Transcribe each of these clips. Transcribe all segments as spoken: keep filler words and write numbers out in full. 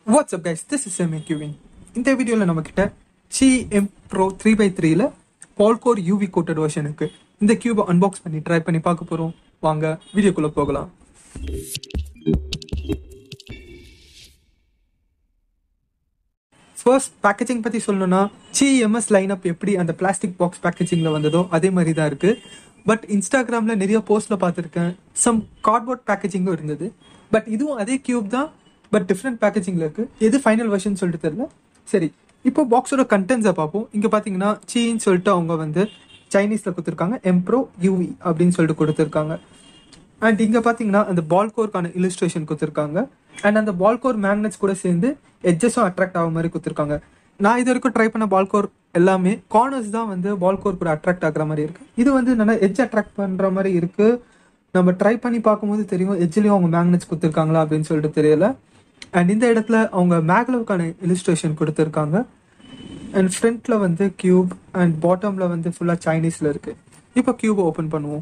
What's up guys, this is QiYi. இந்த வீடியோல நம்ம கிட்ட QiYi Pro three by three ல Qualcore U V coated version இருக்கு. இந்த கியூபை அன்பாக்ஸ் பண்ணி ட்ரை பண்ணி பார்க்க போறோம். வாங்க வீடியோக்குள்ள போகலாம். ஃபர்ஸ்ட் பேக்கேஜிங் பத்தி சொல்லணும்னா QiYi லைனப் எப்படி அந்த பிளாஸ்டிக் பாக்ஸ் பேக்கேஜிங்ல வந்ததோ அதே மாதிரி தான் இருக்கு. பட் இன்ஸ்டாகிராம்ல நிறைய போஸ்ட்ல பார்த்துருக்கேன், சம் கார்ட்போர்ட் பேக்கேஜிங்கும் இருந்தது. பட் இதுவும் அதே கியூப் தான், பட் டிஃப்ரெண்ட் பேக்கேஜிங்ல இருக்கு. எது ஃபைனல் வெர்ஷன் சொல்லிட்டு தெரியல. சரி, இப்போ பாக்ஸோட கண்டென்ட்ஸை பார்ப்போம். இங்க பாத்தீங்கன்னா சீன்னு சொல்லிட்டு அவங்க வந்து சைனீஸ்ல கொடுத்துருக்காங்க, எம்ப்ரோ யூவி அப்படின்னு சொல்லிட்டு கொடுத்துருக்காங்க. அண்ட் இங்க பாத்தீங்கன்னா அந்த பால் கோர்க்கான இலிஸ்ட்ரேஷன் கொடுத்துருக்காங்க. அண்ட் அந்த பால் கோர் மேக்னெட்ஸ் கூட சேர்ந்து எட்ஜஸும் அட்ராக்ட் ஆகிற மாதிரி கொடுத்துருக்காங்க. நான் இது வரைக்கும் ட்ரை பண்ண பால் கோர் எல்லாமே கார்னர்ஸ் தான் வந்து பால் கோர் கூட அட்ராக்ட் ஆகுற மாதிரி இருக்கு. இது வந்து நல்லா எட்ஜ் அட்ராக்ட் பண்ற மாதிரி இருக்கு. நம்ம ட்ரை பண்ணி பார்க்கும்போது தெரியும் எட்ஜ்லயும் அவங்க மேக்னெட்ஸ் கொடுத்துருக்காங்களா அப்படின்னு சொல்லிட்டு தெரியல. அண்ட் இந்த இடத்துல அவங்க மேக்லவுக்கான இலிஸ்ட்ரேஷன் கொடுத்துருக்காங்க. அண்ட் ஃப்ரண்ட்ல வந்து கியூப் அண்ட் பாட்டம்ல வந்து ஃபுல்லா சைனீஸ்ல இருக்கு. இப்போ கியூபை ஓபன் பண்ணுவோம்.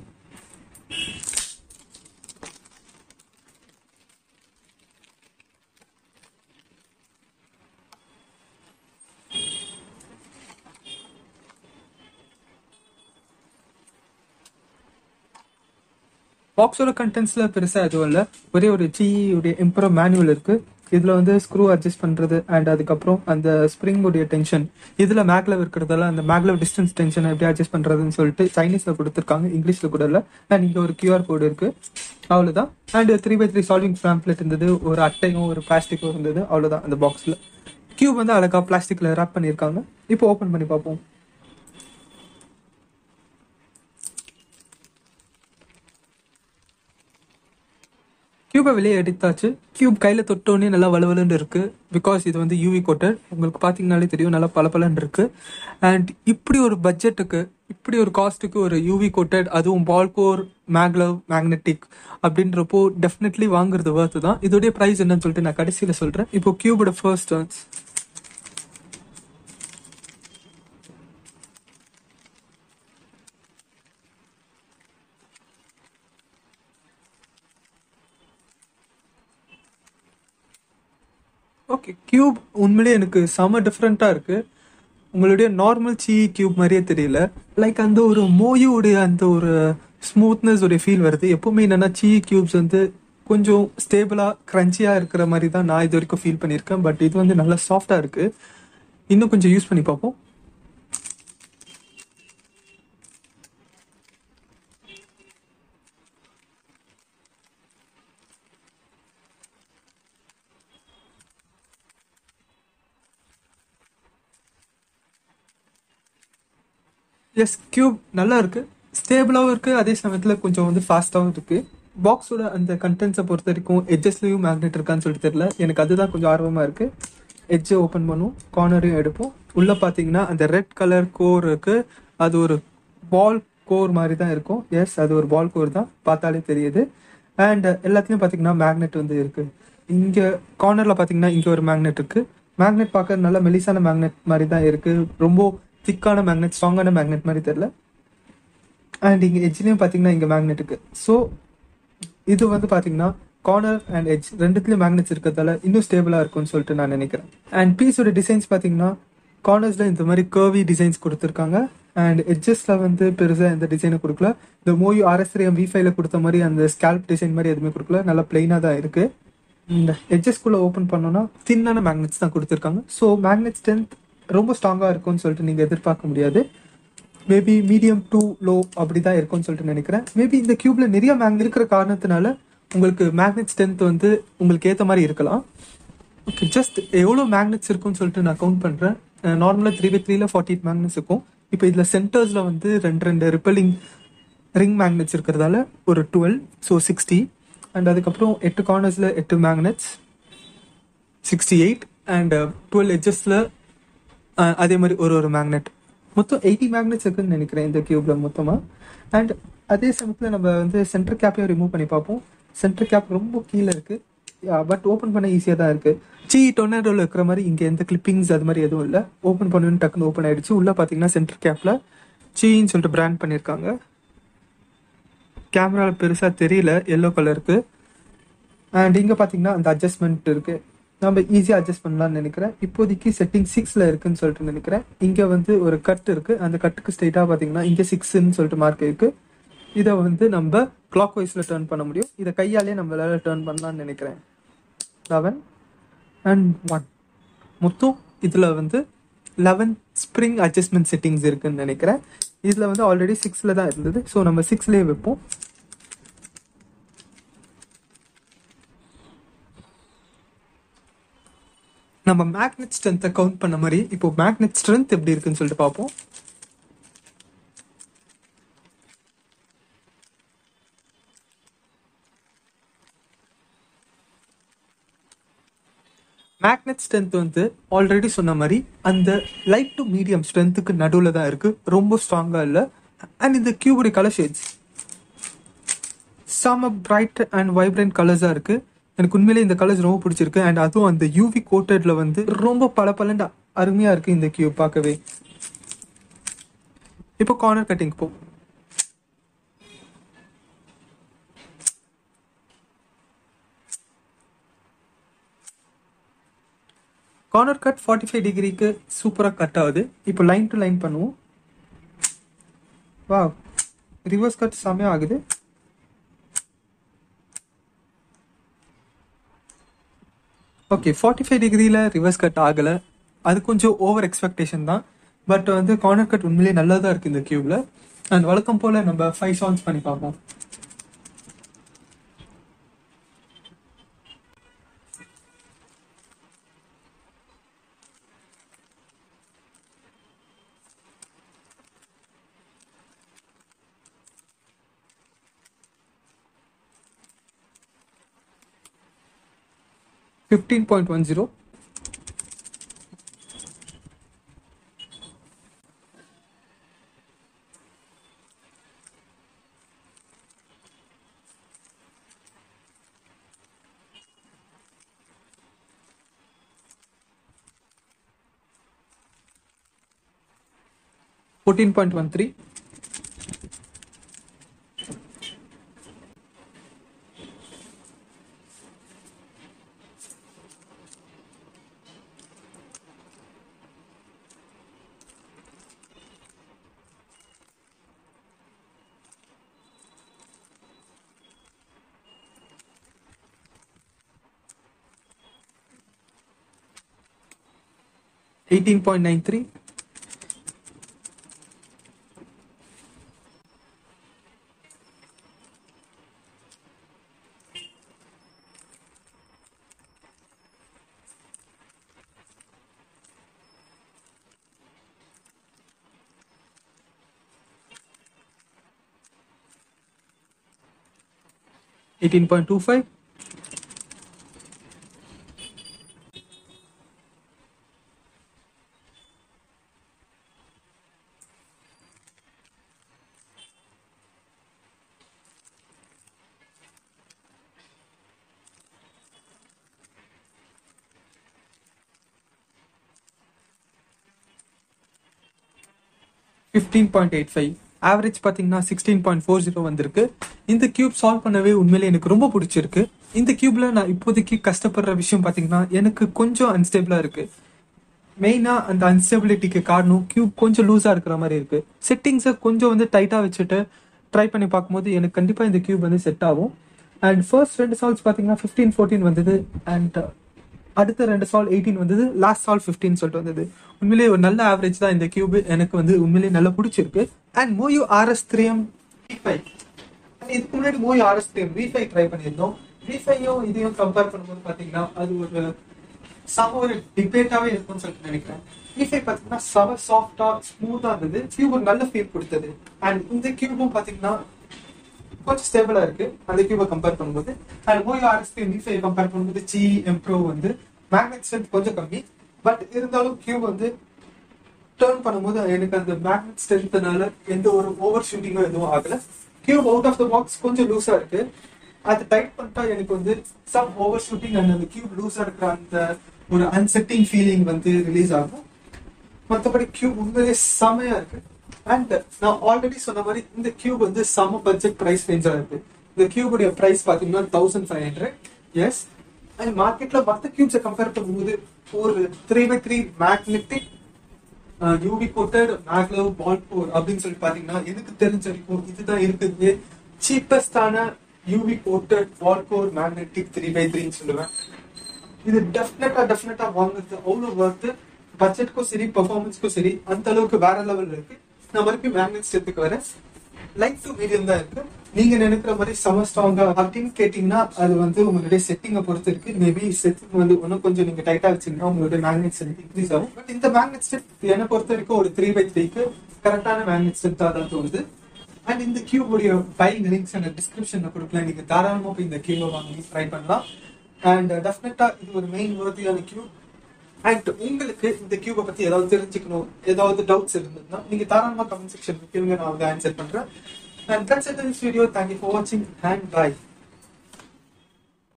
பாக்ஸோட கண்டென்ட்ஸ்ல பெருசா எதுவும் இல்லை, ஒரே ஒரு QiYi எம்ப்ரோ மேனுவல் இருக்கு. இதுல வந்து ஸ்க்ரூ அட்ஜஸ்ட் பண்றது அண்ட் அதுக்கப்புறம் அந்த ஸ்ப்ரிங் உடைய டென்ஷன், இதுல மேக்லவ் இருக்கிறதால அந்த மேக்லவ் டிஸ்டன்ஸ் டென்ஷன் எப்படி அட்ஜஸ்ட் பண்றதுன்னு சொல்லிட்டு சைனீஸ்ல கொடுத்துருக்காங்க, இங்கிலீஷ்ல கூட இல்லை. அண்ட் இங்க ஒரு கியூஆர் கோடு இருக்கு, அவ்வளவுதான். And three by three solving pamphlet இருந்தது, ஒரு அட்டையும் ஒரு பிளாஸ்டிக்கும் இருந்தது, அவ்வளவுதான். அந்த பாக்ஸ்ல கியூப் வந்து அழகா பிளாஸ்டிக்ல ரேப் பண்ணிருக்காங்க. இப்போ ஓபன் பண்ணி பார்ப்போம். கியூபை வெளியே எடுத்தாச்சு. கியூப் கையில தொட்டோன்னே நல்லா வலுவலுன்னு இருக்கு, பிகாஸ் இது வந்து யூவி கோட்டட். உங்களுக்கு பாத்தீங்கன்னாலே தெரியும், நல்லா பளபளன்னு இருக்கு. அண்ட் இப்படி ஒரு பட்ஜெட்டுக்கு, இப்படி ஒரு காஸ்ட்டுக்கு ஒரு யூவி கோட்டட், அதுவும் பால்கோர் மேக்லவ் மேக்னெட்டிக் அப்படின்றப்போ டெஃபினெட்லி வாங்குறது வர்த்து தான். இதோடைய ப்ரைஸ் என்னன்னு சொல்லிட்டு நான் கடைசியில சொல்றேன். இப்போ கியூபோட ஃபர்ஸ்ட் டர்ன்ஸ். ஓகே, கியூப் உண்மையிலேயே எனக்கு செம டிஃப்ரெண்டா இருக்கு. உங்களுடைய நார்மல் QiYi கியூப் மாதிரியே தெரியல. லைக் அந்த ஒரு மோயுடைய அந்த ஒரு ஸ்மூத்னஸ் உடைய ஃபீல் வருது. எப்பவுமே என்னன்னா QiYi கியூப்ஸ் வந்து கொஞ்சம் ஸ்டேபிளா கிரன்ச்சியா இருக்கிற மாதிரி தான் நான் இது வரைக்கும் ஃபீல் பண்ணியிருக்கேன். பட் இது வந்து நல்லா சாஃப்டா இருக்கு. இன்னும் கொஞ்சம் யூஸ் பண்ணி பார்ப்போம். எஸ், கியூப் நல்லா இருக்கு, ஸ்டேபிளாகவும் இருக்கு, அதே சமயத்தில் கொஞ்சம் வந்து ஃபாஸ்டாகவும் இருக்கு. பாக்ஸோட அந்த கண்டென்ட்ஸை பொறுத்த வரைக்கும் எட்ஜஸ்லயும் மேக்னெட் இருக்கான்னு சொல்லிட்டு தெரியல. எனக்கு அதுதான் கொஞ்சம் ஆர்வமா இருக்கு. எட்ஜை ஓப்பன் பண்ணுவோம், கார்னரையும் எடுப்போம். உள்ள பார்த்தீங்கன்னா அந்த ரெட் கலர் கோர் இருக்கு, அது ஒரு பால் கோர் மாதிரி தான் இருக்கும். எஸ், அது ஒரு பால் கோர் தான், பார்த்தாலே தெரியுது. அண்ட் எல்லாத்துலயும் பார்த்தீங்கன்னா மேக்னெட் வந்து இருக்கு. இங்க கார்னர்ல பார்த்தீங்கன்னா இங்க ஒரு மேக்னெட் இருக்கு. மேக்னெட் பார்க்க நல்ல மெலிசான மேக்னெட் மாதிரி தான் இருக்கு, ரொம்ப திக்கான மேக்னெட், ஸ்ட்ராங்கான மேக்னெட் மாதிரி தெரியல. அண்ட் இங்க எட்ஜ்லயும் பாத்தீங்கன்னா இங்க மேக்னெட் இருக்கு. ஸோ இது வந்து பாத்தீங்கன்னா கார்னர் அண்ட் எட்ஜ் ரெண்டுத்துலயும் மேக்னெட்ஸ் இருக்கிறதால இன்னும் ஸ்டேபிளா இருக்கும்னு சொல்லிட்டு நான் நினைக்கிறேன். அண்ட் பீஸோட டிசைன்ஸ் பாத்தீங்கன்னா கார்னர்ஸ்ல இந்த மாதிரி கர்வி டிசைன்ஸ் கொடுத்துருக்காங்க. அண்ட் எட்ஜஸ்ல வந்து பெருசா எந்த டிசைனும் கொடுக்கல. இந்த Moyu RS three M V ஃபைவ்ல கொடுத்த மாதிரி அந்த ஸ்கேல்ப் டிசைன் மாதிரி எதுவுமே கொடுக்கல, நல்லா பிளைனா தான் இருக்கு. இந்த எட்ஜஸ்குள்ள ஓப்பன் பண்ணோம்னா தின்னான மேக்னெட்ஸ் தான் கொடுத்துருக்காங்க. ஸோ மேக்னெட் ஸ்ட்ரென்த் ரொம்ப ஸ்ட்ராங்கா இருக்கும்னு சொல்லிட்டு நீங்க எதிர்பார்க்க முடியாது. மேபி மீடியம் டு லோ அப்படிதான் இருக்கும்னு சொல்லிட்டு நினைக்கிறேன். மேபி இந்த கியூப்ல நிறைய மேக்னெட் இருக்கிற காரணத்தினால உங்களுக்கு மேக்னெட் ஸ்ட்ரென்த் வந்து உங்களுக்கு ஏற்ற மாதிரி இருக்கலாம். ஓகே, ஜஸ்ட் எவ்வளோ மேக்னெட்ஸ் இருக்கும்னு சொல்லிட்டு நான் கவுண்ட் பண்றேன். நார்மலா த்ரீ பை த்ரீல ஃபார்ட்டி எயிட் மேக்னெட்ஸ் இருக்கும். இப்போ இதுல சென்டர்ஸ்ல வந்து ரெண்டு ரெண்டு ரிப்பலிங் ரிங் மேக்னெட்ஸ் இருக்கிறதால ஒரு டுவெல், ஸோ சிக்ஸ்டி. அண்ட் அதுக்கப்புறம் எட்டு கார்னர்ஸ்ல எட்டு magnets, sixty eight. And twelve எட்ஜஸ்ல அதே மாதிரி ஒரு ஒரு மேக்னெட், மொத்தம் எயிட்டி மேக்னெட்ஸ் இருக்குன்னு நினைக்கிறேன் இந்த கியூப்ல மொத்தமா. அண்ட் அதே சமயத்தில் நம்ம வந்து சென்டர் கேப்பையும் ரிமூவ் பண்ணி பார்ப்போம். சென்டர் கேப் ரொம்ப கீழே இருக்கு, பட் ஓப்பன் பண்ண ஈஸியாக தான் இருக்கு. QiYi டொர்னேடோல இருக்கிற மாதிரி இங்க எந்த கிளிப்பிங்ஸ் அது மாதிரி எதுவும் இல்லை. ஓப்பன் பண்ணணும்னு டக்குன்னு ஓப்பன் ஆயிடுச்சு. உள்ள பாத்தீங்கன்னா சென்டர் கேப்ல QiYiன்னு சொல்லிட்டு பிராண்ட் பண்ணியிருக்காங்க. கேமரால பெருசா தெரியல, எல்லோ கலருக்கு. அண்ட் இங்க பாத்தீங்கன்னா அந்த அட்ஜஸ்ட்மெண்ட் இருக்கு. நம்ம ஈஸியாக அட்ஜஸ்ட் பண்ணலாம்னு நினைக்கிறேன். இப்போதைக்கு செட்டிங் சிக்ஸில் இருக்குன்னு சொல்லிட்டு நினைக்கிறேன். இங்கே வந்து ஒரு கட் இருக்குது, அந்த கட்டுக்கு ஸ்ட்ரைட்டாக பார்த்தீங்கன்னா இங்கே சிக்ஸ்ன்னு சொல்லிட்டு மார்க் இருக்குது. இதை வந்து நம்ம கிளாக் வைஸில் டேர்ன் பண்ண முடியும். இதை கையாலே நம்மளால டேர்ன் பண்ணலாம்னு நினைக்கிறேன். லெவன் அண்ட் ஒன் மொத்தம் இதில் வந்து லெவன் ஸ்ப்ரிங் அட்ஜஸ்ட்மெண்ட் செட்டிங்ஸ் இருக்குன்னு நினைக்கிறேன். இதில் வந்து ஆல்ரெடி சிக்ஸில் தான் இருந்தது. ஸோ நம்ம சிக்ஸ்லேயே வைப்போம். நம்ம மேக்னெட் ஸ்ட்ரென்த்தை கவுண்ட் பண்ண மாதிரி இப்போ மேக்னெட் ஸ்ட்ரென்த் எப்படி இருக்குன்னு சொல்லிட்டு பார்ப்போம். மேக்னெட் ஸ்ட்ரென்த் வந்து ஆல்ரெடி சொன்ன மாதிரி அந்த லைட் டு மீடியம் ஸ்ட்ரென்த்துக்கு நடுவில் தான் இருக்கு, ரொம்ப ஸ்ட்ராங்கா இல்லை. அண்ட் இந்த கியூபுடைய கலர் ஷேட்ஸ் செம பிரைட் அண்ட் வைப்ரண்ட் கலர்ஸா இருக்கு. எனக்கு உண்மையிலே இந்த கலர்ஸ் ரொம்ப பிடிச்சிருக்கு. அண்ட் அதுவும் அந்த யூவி கோட்டட்ல வந்து ரொம்ப பல பலண்டா அருமையா இருக்கு இந்த கியூப் பார்க்கவே. இப்போ கார்னர் கட்டிங் போ. கார்னர் கட் ஃபார்ட்டி ஃபைவ் டிகிரிக்கு சூப்பராக கட் ஆகுது. இப்போ லைன் டு லைன் பண்ணுவோம். வா, ரிவர்ஸ் கட் செமையா ஆகுது. ஓகே, ஃபார்ட்டி ஃபைவ் டிகிரியில் ரிவர்ஸ் கட் ஆகலை, அது கொஞ்சம் ஓவர் எக்ஸ்பெக்டேஷன் தான். பட் வந்து கார்னர் கட் உண்மையிலேயே நல்லா தான் இருக்குது இந்த கியூப்ல. அண்ட் வழக்கம் போல் நம்ம ஃபைவ் சால்வ்ஸ் பண்ணி பார்ப்போம். fifteen point one zero, fourteen point one three, eighteen point nine three, eighteen point two five, fifteen point eight five. Average பார்த்தீங்கன்னா சிக்ஸ்டீன் பாயிண்ட் ஃபோர் ஜீரோ வந்திருக்கு. இந்த கியூப் சால்வ் பண்ணவே உண்மையிலே எனக்கு ரொம்ப பிடிச்சிருக்கு. இந்த கியூப்ல நான் இப்போதைக்கு கஷ்டப்படுற விஷயம் பார்த்தீங்கன்னா எனக்கு கொஞ்சம் அன்ஸ்டேபிளா இருக்கு. மெயினா அந்த அன்ஸ்டெபிலிட்டிக்கு காரணம் கியூப் கொஞ்சம் லூஸா இருக்கிற மாதிரி இருக்கு. செட்டிங்ஸை கொஞ்சம் வந்து டைட்டா வச்சுட்டு ட்ரை பண்ணி பார்க்கும்போது எனக்கு கண்டிப்பா இந்த கியூப் வந்து செட் ஆகும். அண்ட் ஃபர்ஸ்ட் ரெண்டு சால்வ்ஸ் பார்த்தீங்கன்னா ஃபிஃப்டீன் ஃபோர்டீன் வந்தது. அண்ட் அடுத்த ரெண்டு சால்வ் எயிட்டீன் வந்தது. லாஸ்ட் சால்வ் ஃபிஃப்டீன் சொல்லிட்டு வந்தது. உண்மையிலேயே ஒரு நல்ல ஆவரேஜ் தான் இந்த கியூப். எனக்கு வந்து உண்மையிலேயே நல்லா பிடிச்சிருக்கு. And Moyu RS three M V five, இதுக்கு முன்னாடி Moyu RS three M V five try பண்ணியிருந்தோம். வி ஃபைவும் இதையும் கம்பேர் பண்ணும்போது பார்த்தீங்கன்னா அது ஒரு சம ஒரு டிபேட்டாவே இருக்கும்னு சொல்லிட்டு நினைக்கிறேன். வி ஃபைவ் பார்த்தீங்கன்னா சம சாஃப்டா ஸ்மூத்தா இருந்தது. கியூப் ஒரு நல்ல ஃபீல் கொடுத்தது. அண்ட் இந்த கியூபும் பார்த்தீங்கன்னா கொஞ்சம் ஸ்டேபிளா இருக்கு அந்த கியூபை கம்பேர் பண்ணும்போது. And Moyu RS three M V five compare பண்ணும்போது QiYi எம்ப்ரோ வந்து மேக்னெட் ஸ்ட்ரென்த் கொஞ்சம் கம்மி. பட் இருந்தாலும் கியூப் வந்து டர்ன் பண்ணும்போது எனக்கு அந்த மேக்னெட் ஸ்ட்ரென்த்னால எந்த ஒரு ஓவர் ஷூட்டிங்கும் எதுவும் ஆகல. Cube out of the box கொஞ்சம் லூஸா இருக்கு. அது டைட் பண்ணிட்டா எனக்கு வந்து சம் ஓவர் ஷூட்டிங் அண்ட் அந்த கியூப் லூஸா இருக்கிற அந்த ஒரு அன்செட்டிங் ஃபீலிங் வந்து ரிலீஸ் ஆகும். மற்றபடி கியூப் உண்மையிலே செமையா இருக்கு. அண்ட் நான் ஆல்ரெடி சொன்ன மாதிரி இந்த கியூப் வந்து சம பட்ஜெட் பிரைஸ் ரேஞ்சா இருக்கு. இந்த கியூபுடைய பிரைஸ் பாத்தீங்கன்னா thousand five hundred. Yes, and மார்க்கெட்ல மற்ற கியூப்ஸை கம்பேர் பண்ணும்போது ஒரு three by three magnetic UV coated maglev ball core அப்படின்னு சொல்லி பாத்தீங்கன்னா எனக்கு தெரிஞ்ச வரைக்கும் இதுதான் இருக்குது சீப்பஸ்டான UV coated ball core magnetic three by த்ரீன்னு சொல்லுவேன். இது டெஃபினட்டா டெஃபினட்டா வாங்குறது அவ்வளவு ஒர்த்து. பட்ஜெட்க்கும் சரி பெர்ஃபார்மன்ஸ்க்கும் சரி அந்த அளவுக்கு வேற லெவல் இருக்கு. நான் மறுபடியும் மேக்னெட் ஸ்டெப்புக்கு வரேன். லைட் டு மீடியம் தான் இருக்கு. நீங்க நினைக்கிற மாதிரி செம ஸ்ட்ராங்கா அப்படின்னு கேட்டீங்கன்னா அது வந்து உங்களுடைய செட்டிங்கை பொறுத்து இருக்கு. மேபி செட்டிங் வந்து இன்னும் கொஞ்சம் நீங்க டைட்டா வச்சீங்கன்னா உங்களுடைய மேக்னெட் ஸ்ட்ரென்த் இன்க்ரீஸ் ஆகும். பட் இந்த மேக்னெட் ஸ்டெப் என்னை பொறுத்த வரைக்கும் ஒரு த்ரீ பை த்ரீக்கு கரெக்டான மேக்னெட் ஸ்டெப்தா தான் தோணுது. அண்ட் இந்த கியூப் உடைய பையிங் லிங்க்ஸ் அந்த டிஸ்கிரிப்ஷன்ல கொடுக்கலாம். நீங்க தாராளமா போய் இந்த கியூபை வாங்கி ட்ரை பண்ணலாம். அண்ட் டெஃபினட்டா இது ஒரு மெயின் வர்த்தியான கியூப். அண்ட் உங்களுக்கு இந்த கியூபை பத்தி ஏதாவது தெரிஞ்சுக்கணும், ஏதாவது டவுட்ஸ் இருந்ததுன்னா நீங்க தாராளமா கமெண்ட் செக்ஷன் கேளுங்க, நான் வந்து ஆன்சர் பண்றேன். And that's it in this video. Thank you for watching and bye.